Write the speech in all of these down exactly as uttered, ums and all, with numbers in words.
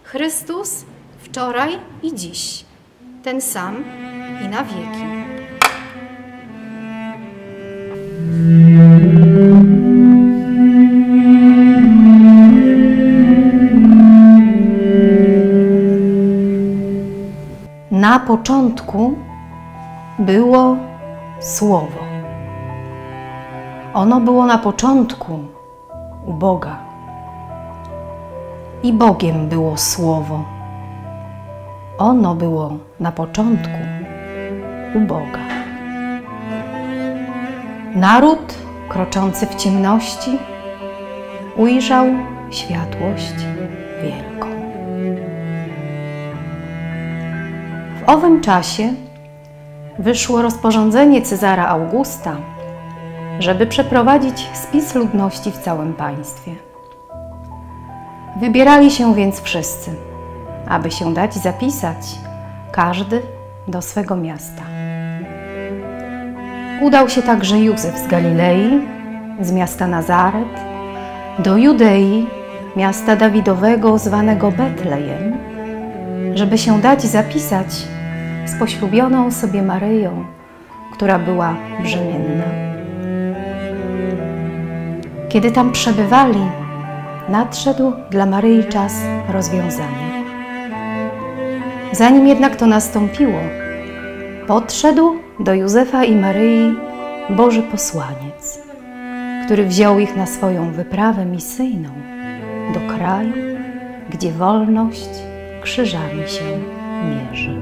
Chrystus wczoraj i dziś, ten sam i na wieki. Na początku było Słowo. Ono było na początku u Boga. I Bogiem było Słowo. Ono było na początku u Boga. Naród kroczący w ciemności ujrzał światłość wielką. W owym czasie wyszło rozporządzenie Cezara Augusta, żeby przeprowadzić spis ludności w całym państwie. Wybierali się więc wszyscy, aby się dać zapisać, każdy do swego miasta. Udał się także Józef z Galilei, z miasta Nazaret, do Judei, miasta Dawidowego zwanego Betlejem, żeby się dać zapisać z poślubioną sobie Maryją, która była brzemienna. Kiedy tam przebywali, nadszedł dla Maryi czas rozwiązania. Zanim jednak to nastąpiło, podszedł do Józefa i Maryi Boży posłaniec, który wziął ich na swoją wyprawę misyjną do kraju, gdzie wolność krzyżami się mierzy.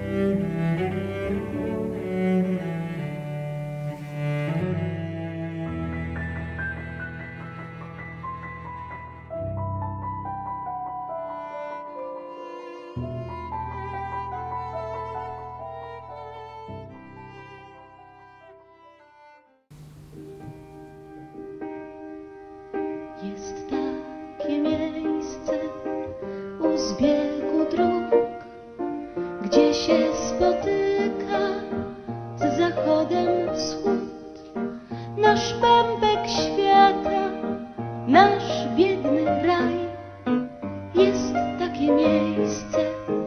Jest takie miejsce u zbiegu dróg, gdzie się spotyka z zachodem wschód. Nasz pępek świata, nasz biedny raj. Jest takie miejsce,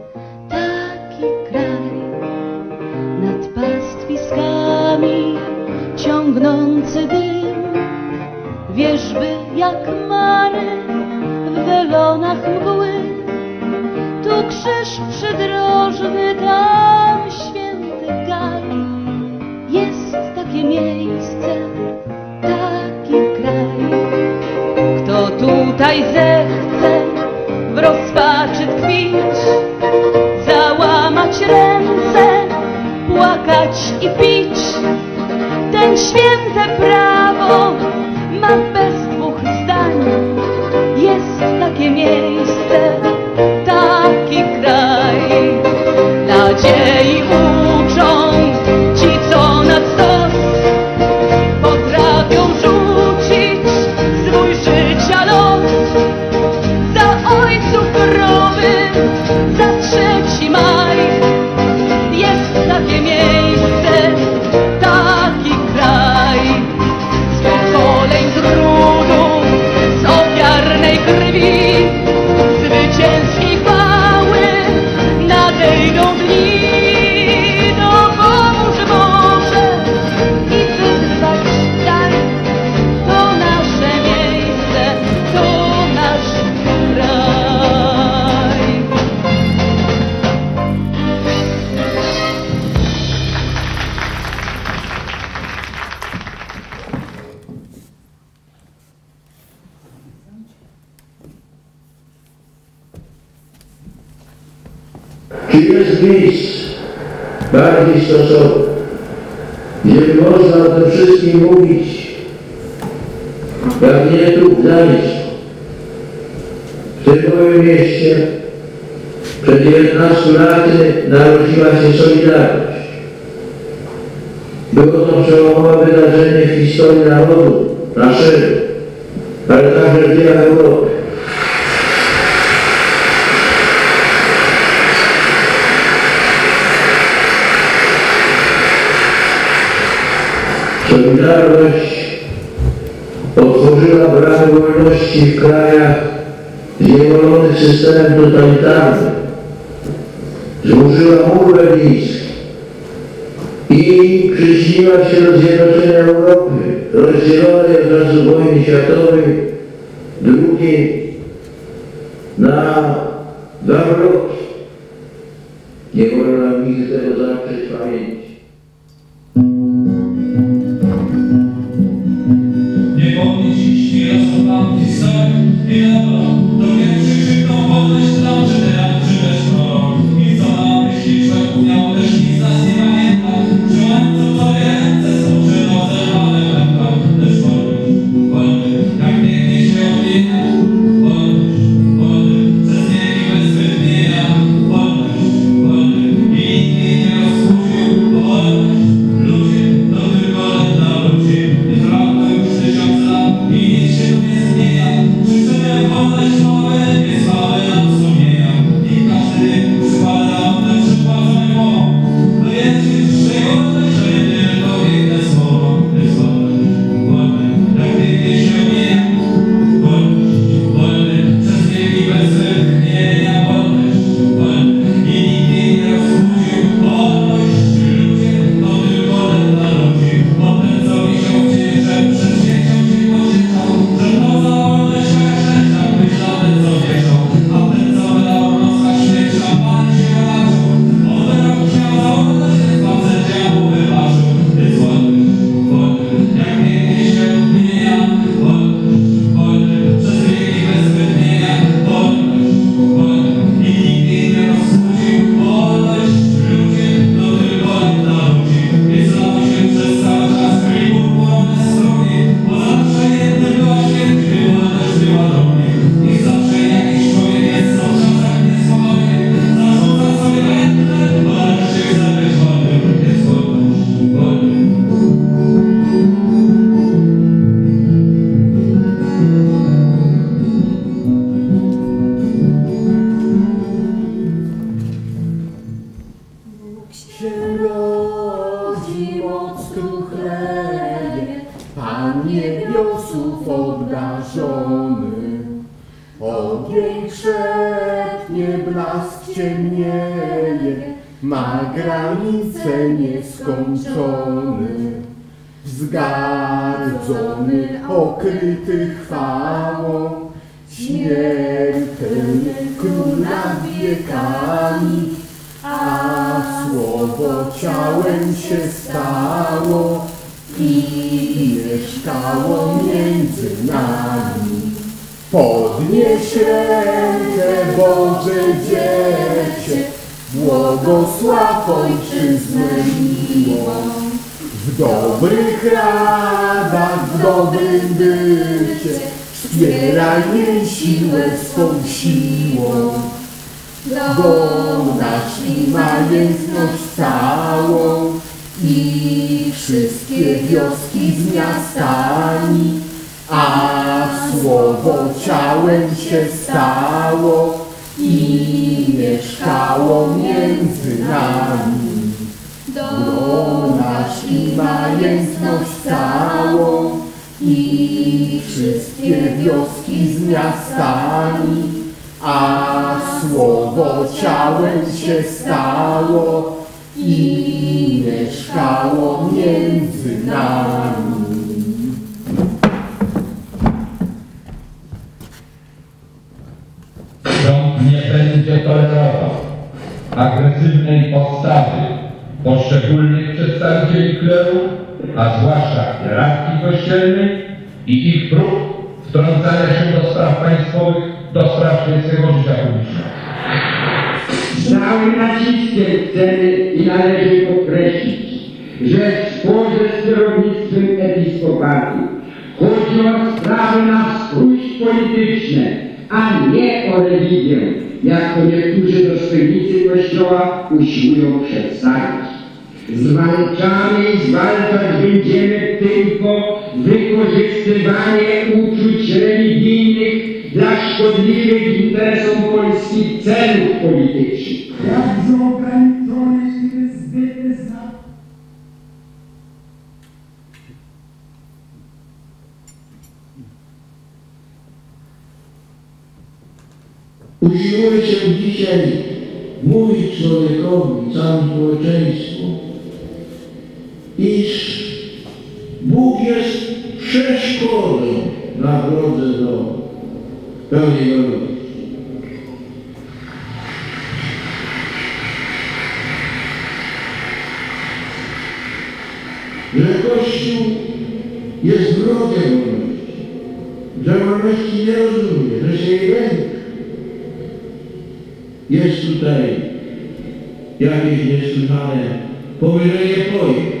taki kraj, nad pastwiskami ciągnący dym, wierzby jak mary w welonach mgły. Tu krzyż przydrożny, tam święty gaj. Jest takie miejsce, taki kraj. Kto tutaj zechce w rozpaczy tkwić, załamać ręce, płakać i pić, ten święte prawo ma bez dwóch zdań. Jest takie miejsce, taki kraj. Nadziei uczą ci, co na stos potrafią rzucić swój życia lot. Za ojców groby, za trzeci maj. Jest takie miejsce, taki kraj. Z pokoleń trudu, z ofiarnej krwi, zwycięskiej chwały nadejdą dni. Dopomóż Boże i wytrwać daj. To nasze miejsce, to nasz kraj. Czy jest miejsce bardziej stosowne, gdzie można o tym wszystkim mówić, jak nie tu w Gdańsku? W tym moim mieście przed dziewiętnastoma laty narodziła się Solidarność. Było to przełomowe wydarzenie w historii narodu naszego, ale także w dziejach Europy. Solidarność otworzyła bramy wolności w krajach, gdzie zniewolonych systemem totalitarnym, zburzyła mur berliński i przyczyniła się do zjednoczenia Europy, rozdzielonej od czasu wojny światowej drugiej na dwa bloki. Nie wolno nam nigdy tego zaprzeć pamięci. Nie pomnieć iści rozsądam historii i dobro, do większych krzykną wolność tam, czy teraz, czy też prorok. I co na myśli człowiek umiał, też nic nas nie pamięta, że łańcuch w twoje ręce są, czy rozerwane będą. Lecz wolność, wolność, jak pięknie się odmienia, wolność, wolność, przez wieki bez wytchnienia, wolność, wolność, i nikt jej nie rozkusił, wolność, ludzie, to tylko lek dla ludzi, i trwa już tysiąc lat, i nic się tu nie zmienia, życzymy wolność mowy, nie sławy nam sumienia, i każdy przypada one przypłacone głową, to jest wyższej wolność, że nie tylko piękne słowo, jest wolność, wolność, jak pięknie się omija, wolność, wolność, przez wieki bez wytchnienia, wolność, wolność, i nikt jej nie rozkusił, wolność, ludzie, to tylko lek dla ludzi, bo ten co wisiał w cięże, przed śmiercią się pocieszał, że to za wolność szczęścia, myślał ten co wieszał, a ten co wydał w noskach śmiercia, Pan się wybaczył, on wyrok miał za wolność, ten facet ja mu wybaczył, jest wolność, wolność, jak pięknie się odmienia, wolność, wolność, przez wieki bez wytchnienia, wolność, wolność, i nikt jej nie rozkusił, wolność, ludzie, to tylko lek dla ludzi, i zlały się przez cały czas kryj purpurowe strugi, bo zawsze jednym była święty, wolność była do mnie, i zawsze jakiś człowiek jest co w czasach niespokojnych, zarzuca sobie ręce, bo nareszcie chce być wolnym, jest wolność, wolność. Się rodzi, moc truchleje, Pan niebiosów obdarzony. Ogień krzepnie, blask ciemnieje, ma granice nieskończony. Wzgardzony, okryty chwałą, śmiertelny król nad wiekami, a słowo ciałem się stało i mieszkało między nami. Podnieś rękę, Boże Dziecię, błogosław Ojczyznę miłą. W dobrych radach, w dobrym bycie, wspieraj jej siłę swą siłą. Dom nasz i majętność całą i wszystkie wioski z miastami, a słowo ciałem się stało i mieszkało między nami. Dom nasz i majętność całą i wszystkie wioski z miastami, a słowo ciałem się stało i mieszkało między nami. Rząd nie będzie tolerował agresywnej postawy poszczególnych przedstawicieli kleru, a zwłaszcza hierarchii kościelnej i ich prób wtrącania się do spraw państwowych, do spraw świętego życia publicznego. Z całym naciskiem chcemy i należy podkreślić, że w sporze z kierownictwem episkopatu chodzi o sprawy na wskróś polityczne, a nie o religię, jak to niektórzy dostojnicy Kościoła usiłują przedstawić. Zwalczamy i zwalczać będziemy tylko wykorzystywanie uczuć religijnych dla szkodliwych interesom polskich celów politycznych. Jakże ograniczone jest zbytne znaki. Usiłuję się dzisiaj mówić człowiekowi, całemu społeczeństwu, iż Bóg jest przeszkodą na drodze do pełnej wolności. Że Kościół jest wrogiem wolności, że wolności nie rozumie, że się jej lęka. Jest tutaj jakieś niesłychane pomylenie pojęć.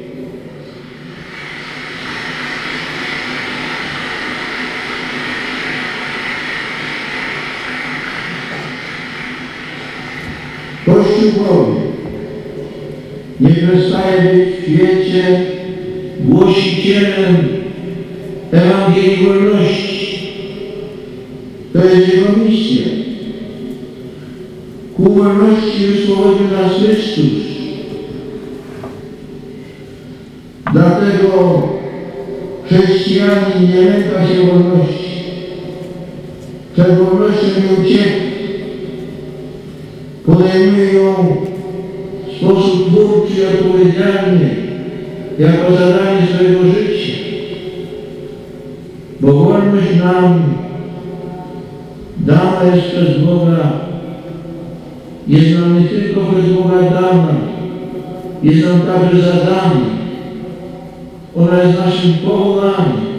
Kościół powie, nie przestaje być w świecie głosicielem Ewangelii wolności. To jest jego misja. Ku wolności wysłowił nas Chrystus. Dlatego chrześcijanin nie lęka się wolności. Przed wolnością nie ucieknie. Podejmuje ją w sposób twórczy i odpowiedzialny jako zadanie swojego życia. Bo wolność nam dana jest przez Boga, jest nam nie tylko przez Boga dana, jest nam także zadana. Ona jest naszym powołaniem.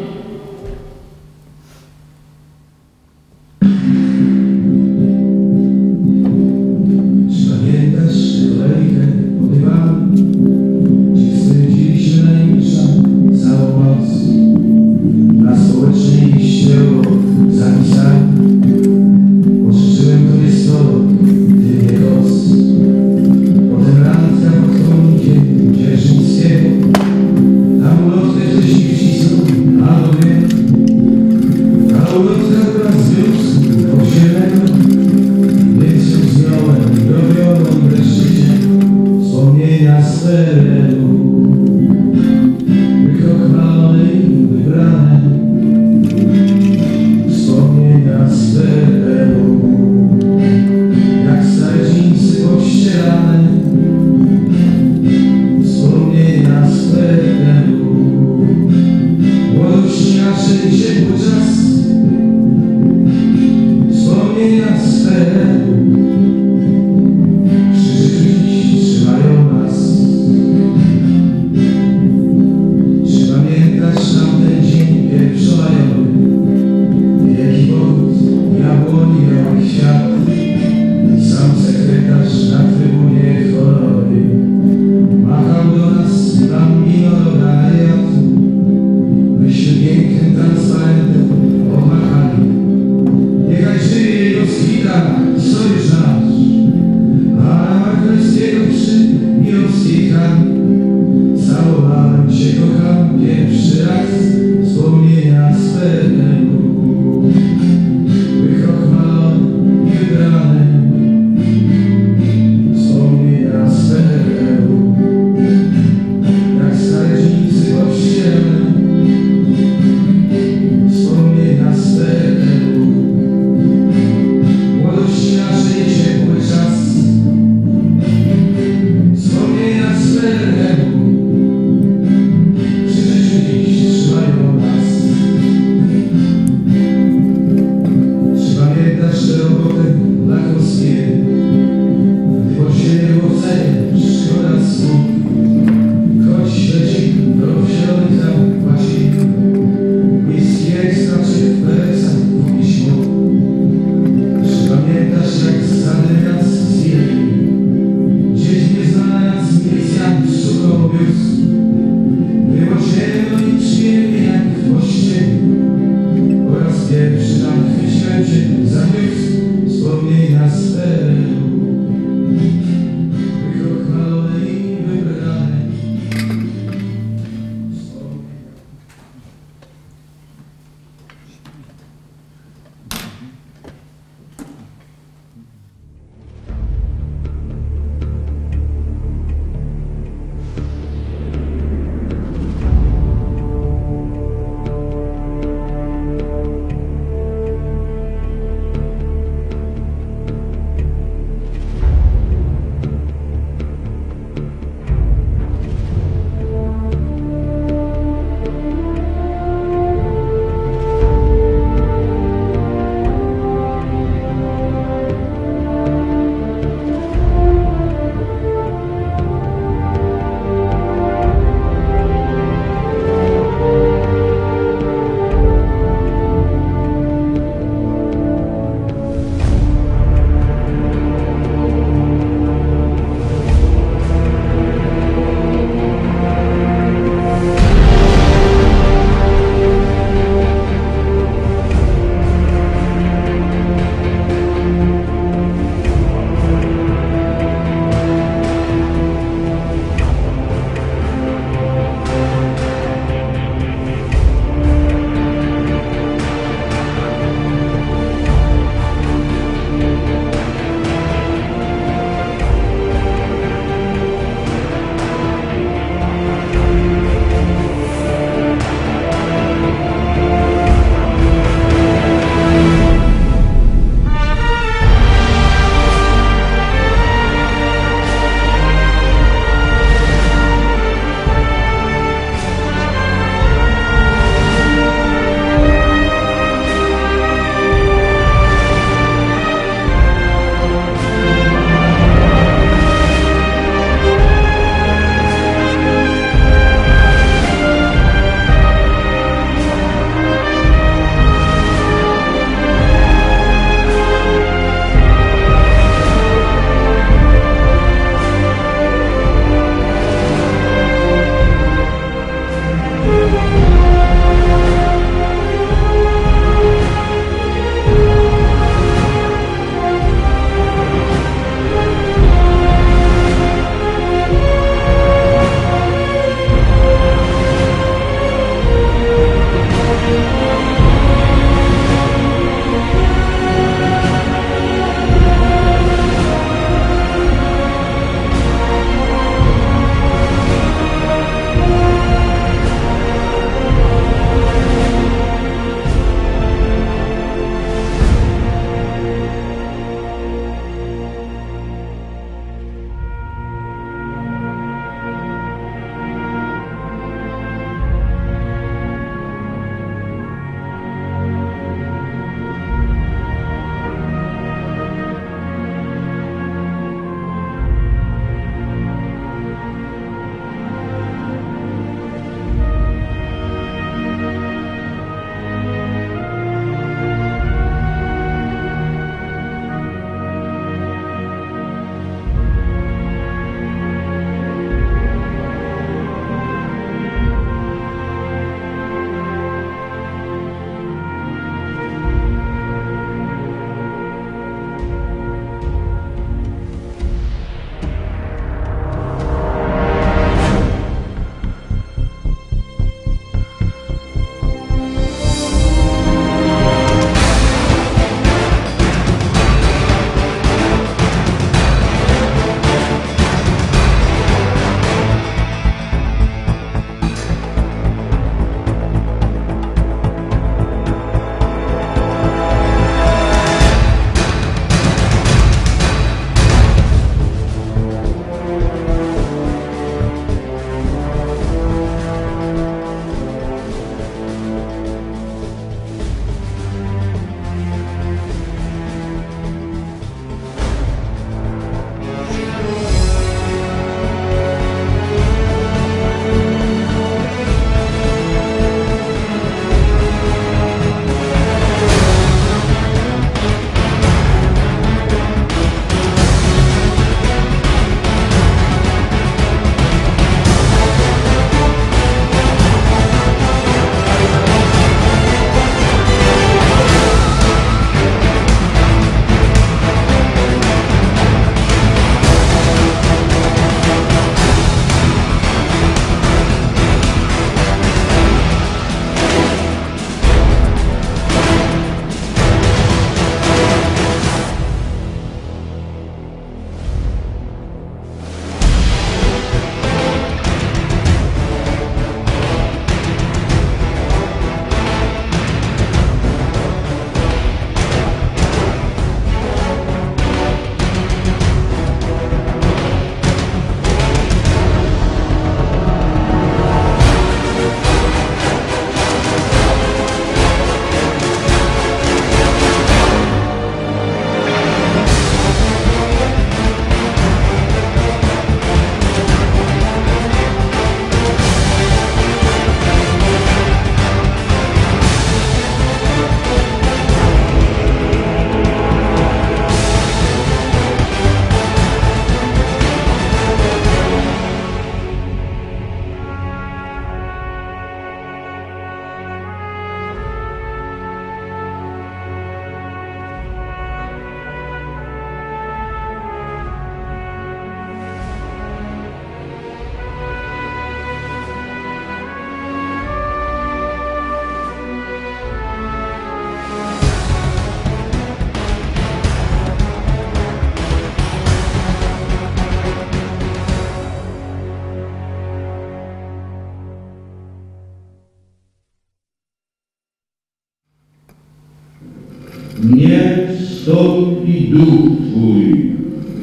niech wstąpi duch Twój.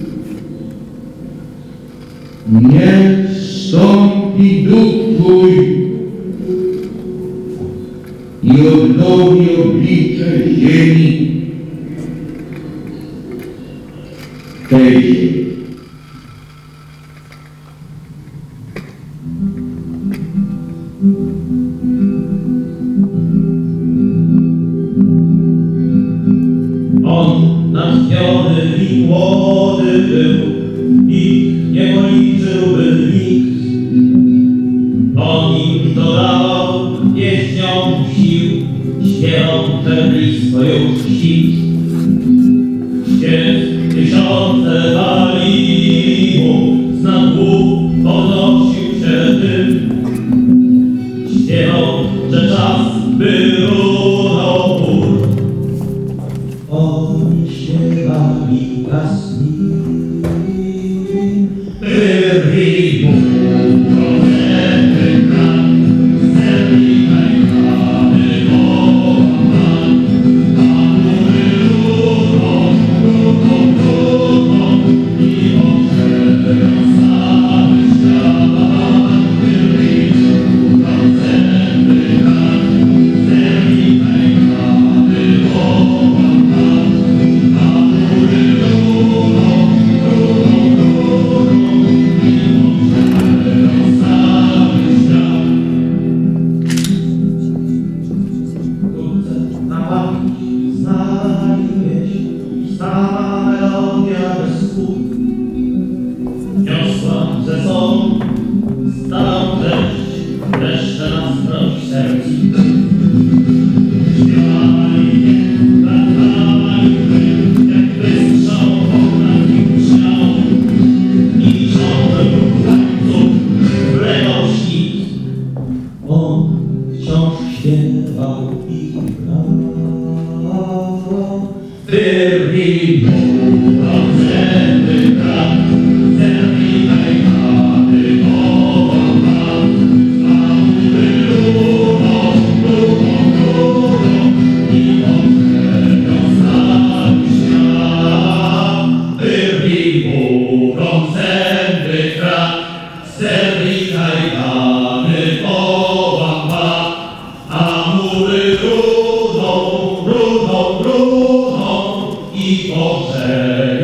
Niech wstąpi duch Twój i odnowi oblicze ziemi tej ziemi. On natchniony i młody był, i nie policzyłby nikt. On im dodawał pieśniom sił, śpiewał te blisko już świt. Księż tysiące wali mu, z nad głów podnosił się dym. Śpiewał, że czas by runął mur. Oni śpiewali gasni, wyrwij mu rozerwy kran, zerwij pękany połamany, a mury runą, runą, runą i okrzepią cały świat. Wyrwij mu rozerwy kran, zerwij pękany połamany, a mury runą, runą, runą i okrzepią cały świat. Wkrótce na pamięć znali pieśń, stała melodia bez słów. Niosła ze sobą stałą treść, resztę nastrość serc i krwi. Śpiewali nie, wracali my, jakby strzał ponad ich śmiał. I ciągle był łańcuch, wlegał świt. On wciąż śpiewał i grał. Wyrwij mu rozerwy kran, zerwij pękany połamany, a mury runą, runą, runą i okrzepią cały świat. Wyrwij mu rozerwy kran, zerwij pękany połamany, a mury runą, runą, runą i okrzepią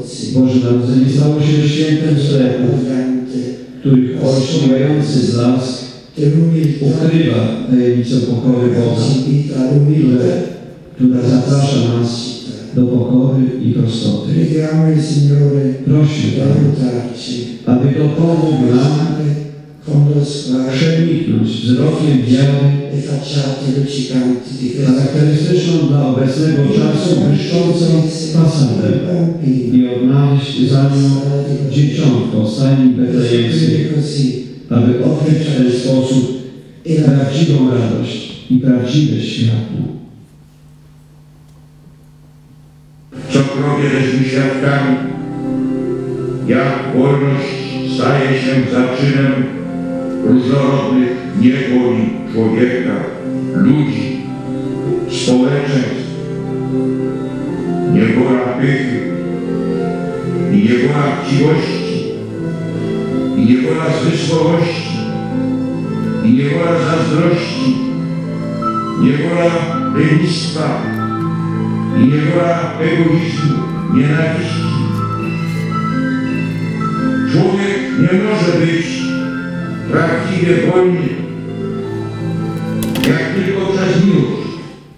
Boże Narodzenie stało się świętem strefą, których olśniewający blask ukrywa tajemnicę pokory Boga, które, która zaprasza nas do pokory i prostoty. Prosimy Pana, aby dopomógł nam przeniknąć wzrokiem wiary charakterystyczną dla obecnego czasu błyszczącą fasadę i odnaleźć za nią dzieciątko w stajni betlejemskiej, aby odkryć w ten sposób prawdziwą radość i prawdziwe światło. Co krowie żeśmy świadkami, jak wolność staje się zaczynem różnorodnych niewoli człowieka, ludzi, społeczeństw, niewola pychy i niewola chciwości i niewola zmysłowości i niewola zazdrości, niewola lenistwa i niewola egoizmu, nienawiści. Człowiek nie może być prawdziwie wolny, jak tylko przez miłość.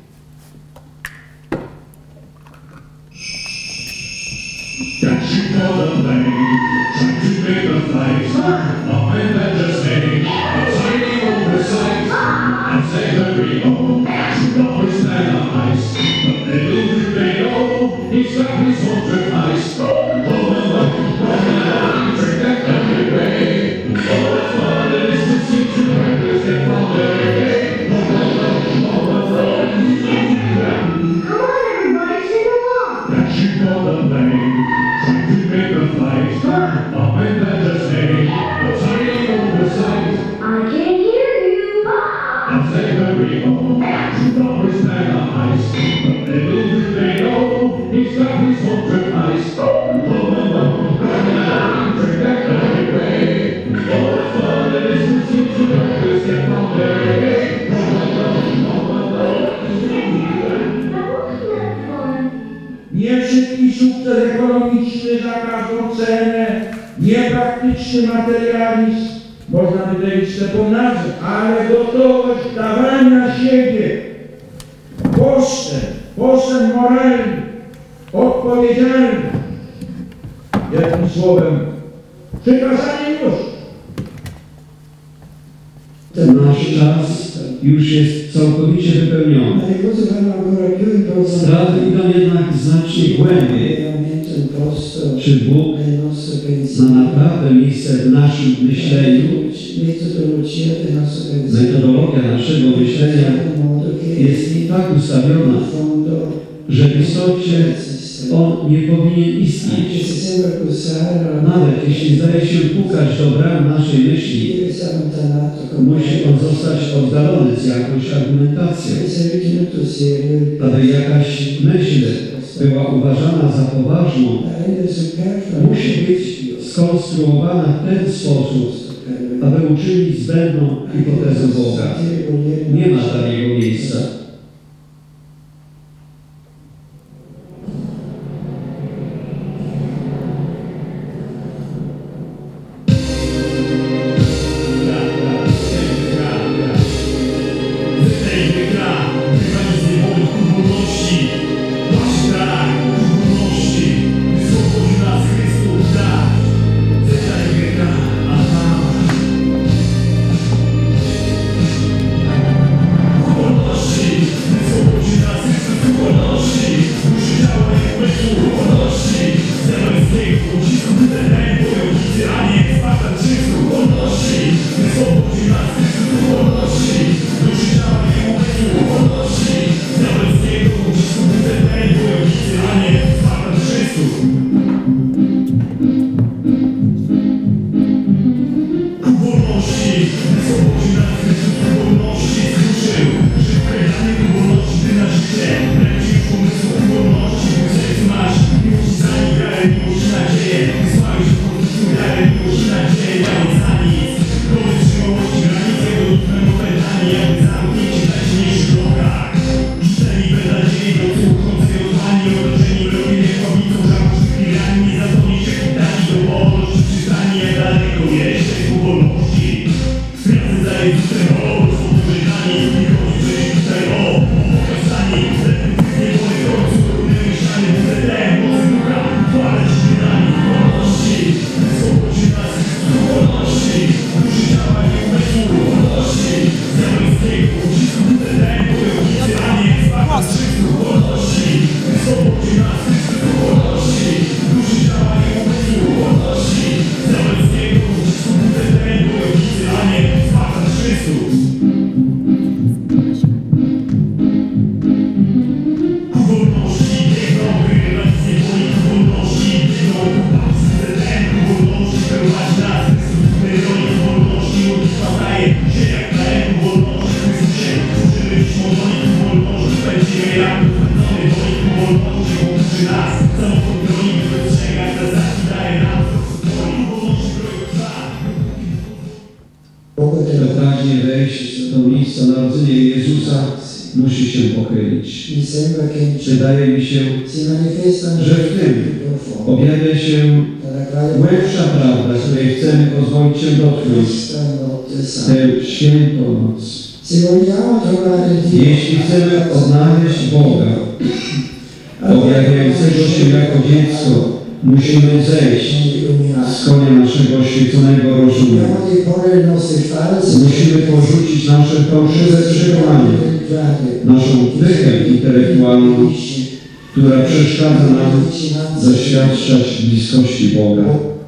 Jak się podobnej, trying to make a fight, a Avengers Day, a tiny oversight, and say the real, should always stand on ice, but they lose they know, he's got his own device. Hold on, hold on, drink that every way, all the fun it is to see two breakers get from their day. Hold on, hold on, hold on, come on everybody, sing along. That she called the lane, trying to make a fight, a Avengers Day, a tiny oversight. I can't hear you. And say very old, should always stand on ice, but they lose they know, he's got his own device. Hold on, hold on, drink that every way, all the fun it is to see two breakers get from their day. Hold on, hold on, hold on. That wasn't fun. Nie szybki sukces ekonomiczny za każdą cenę, niepraktyczny materializm, można by to jeszcze pomnażać, ale gotowość dawania siebie, postęp, postęp moralny, odpowiedzialny, jednym słowem, przykazanie miłości. Ten nasz czas już jest całkowicie wypełniony. Sprawy idą jednak znacznie głębiej. Czy Bóg ma naprawdę miejsce w naszym myśleniu? Metodologia naszego myślenia jest tak ustawiona, że w istocie On nie powinien istnieć. Nawet jeśli zdaje się pukać do bram naszej myśli, musi On zostać oddalony z jakąś argumentacją. Aby jakaś myśl była uważana za poważną, musi być skonstruowana w ten sposób, aby uczynić zbędną hipotezę Boga. Nie ma takiego miejsca. Zamknięci w lesie, otoczeni wrogiem, otoczeni wrogiem, otoczeni wrogiem, musi się pochylić. Wydaje mi się, że w tym objawia się głębsza prawda, której chcemy pozwolić się dotknąć tę świętą noc. Jeśli chcemy odnaleźć Boga, objawiającego się jako dziecko, musimy zejść z konia naszego oświeconego rozumu. Musimy porzucić nasze fałszywe przekonania, naszą pychę intelektualną, która przeszkadza nam doświadczać bliskości Boga.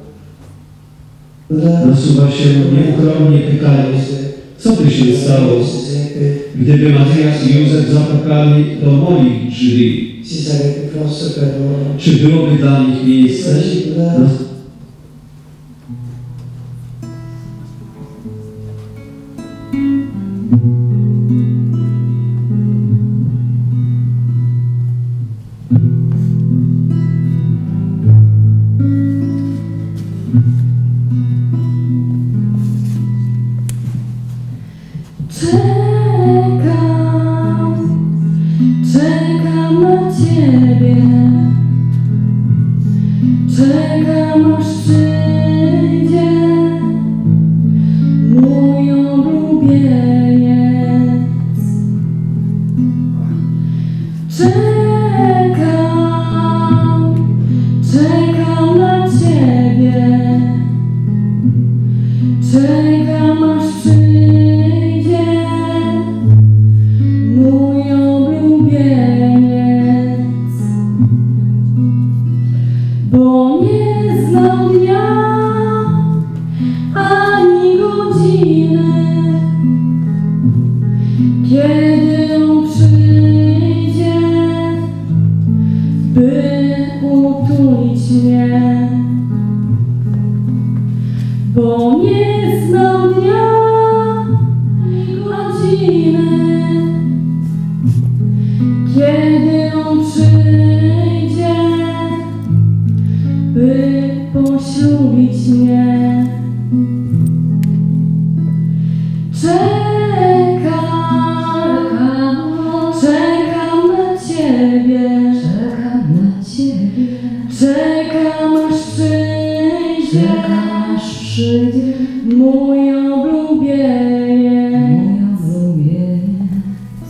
Nasuwa się nieuchronnie pytanie, co by się stało, gdyby Maria i Józef zapukali do moich drzwi? Czy byłoby dla nich miejsce? No. Czekam, aż przyjdzie mój ulubieniec. Czekam, czekam na Ciebie. Czekam, aż przyjdzie mój ulubieniec. Bo nie znam dnia ani godziny, kiedy on przyjdzie, by utulić mnie. Bo nie znam dnia ani godziny, kiedy on przyjdzie, by poślubić mnie. Czekam, czekam na Ciebie. Czekam na Ciebie. Czekam, aż przyjdzie, aż przyjdzie mój ulubieniec. Mój ulubieniec.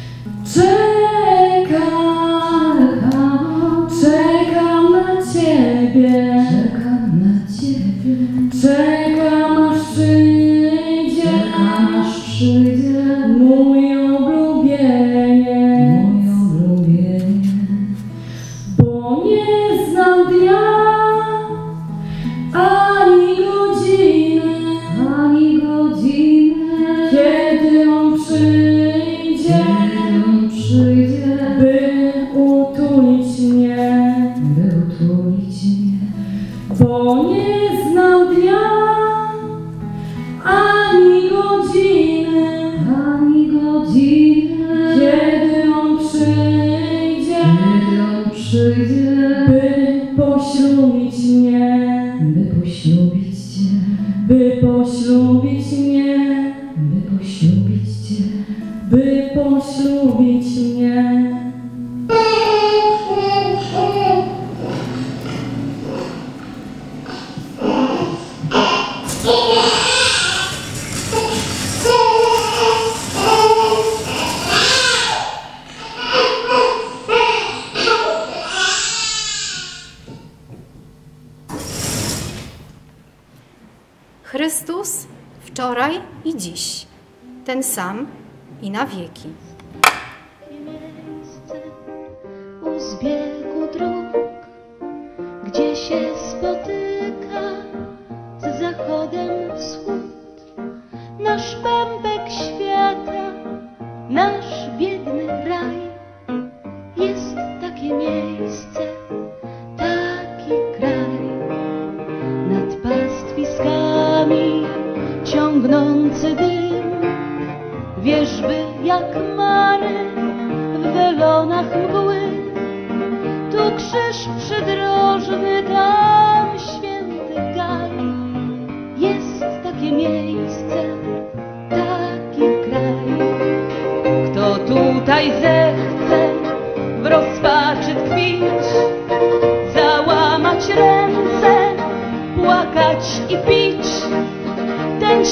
Czekam, czekam na Ciebie. Czekam na Ciebie. Czekam, aż przyjdzie, aż przyjdzie mój ulubieniec. Mój ulubieniec. Bo nie znam dnia ani godziny, ani godziny, kiedy on przyjdzie, kiedy on przyjdzie, by utulić mnie, by utulić mnie. Bo nie znam dnia ani godziny, ani godziny, kiedy on przyjdzie, kiedy on przyjdzie, by poślubić mnie, by poślubić Cię, by poślubić mnie, by poślubić Cię, by poślubić mnie. Chrystus wczoraj i dziś, ten sam i na wieki. Miejsce u zbiegu dróg, gdzie się spotyka z zachodem wschód. Nasz pępek świata, nasz biedny raj. Jest takie miejsce, taki kraj. Nad pastwiskami ciągnący dym, wierzby jak mary w welonach mgły. Tu krzyż przydrożny, tam święty gaj. Jest takie miejsce, taki kraj. Kto tutaj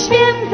święta.